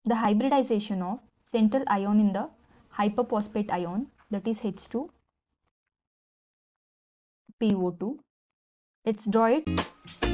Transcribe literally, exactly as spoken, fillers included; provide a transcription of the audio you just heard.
the hybridization of central ion in the hyperphosphate ion, that is H two P O two. Let's draw it.